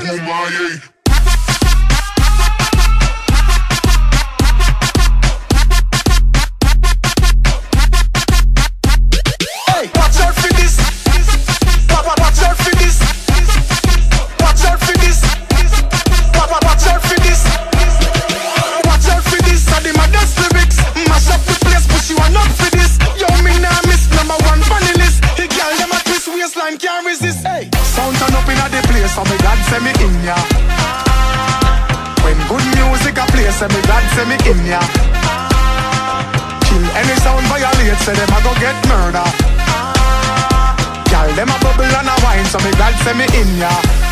Kumaye. Hey, watch out for this. Watch out for this. Watch out for this. Watch out for this. Watch out for this. And the maddest lyrics mash up the place, but you are not for this. Yo, me nah miss number one funny list. The girl them a twist waistline can't resist. Hey, sound turn up inna the place, so me God send me in ya. When good music a play, so me God send me in ya. Kill any sound violate, say them a go get murder. Girl them a bubble and a wine, so me God send me in ya.